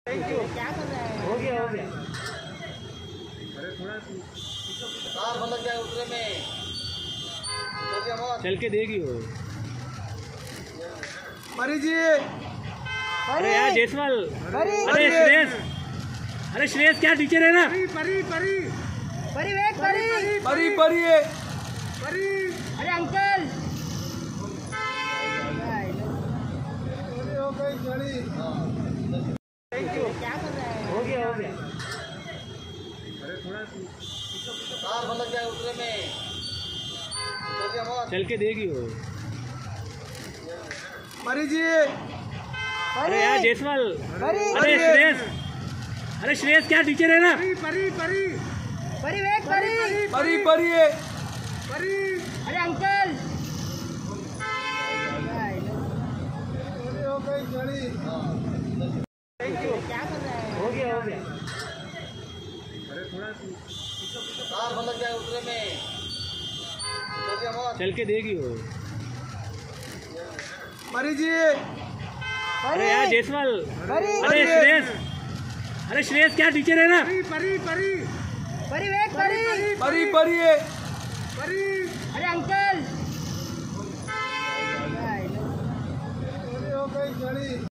Thank you. क्या कर रहे हैं? हो गया। अरे थोड़ा लग जाए उतरे में। चल के देगी वो। परी जी। अरे यार जयसवाल। अरे श्रेयस क्या टीचर है ना। परी अरे अंकल थैंक यू। क्या कर रहे हैं? हो गया। अरे थोड़ा लग जाए उतरे में। चल के देगी वो। परी जी। अरे यार जयसवाल। अरे श्रेयस क्या टीचर है ना। परी अरे अंकल थैंक यू। क्या कर रहे हैं? हो गया। अरे थोड़ा लग जाए उतरे में। चल के देगी वो। परी जी। अरे यार जयसवाल। अरे श्रेयस क्या टीचर है ना। परी अरे अंकल